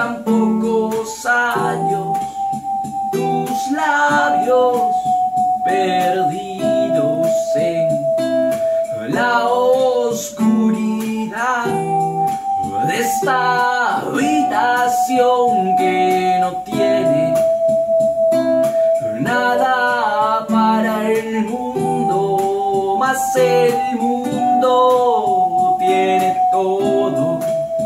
tan pocos años, tus labios perdidos en la oscuridad de esta habitación que no tiene nada para el mundo, mas el mundo tiene todo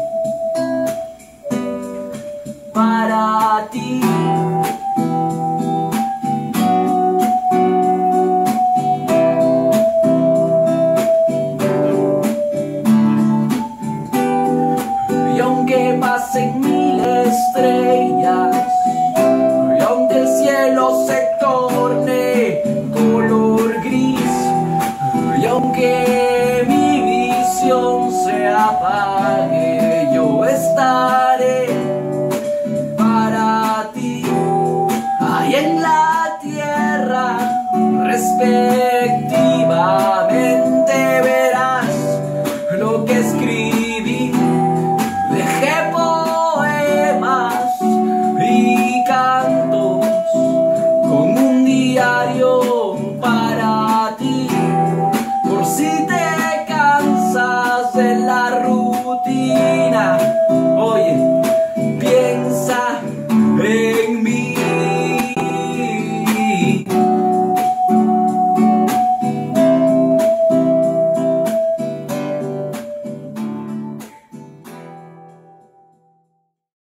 para ti. Y aunque pasen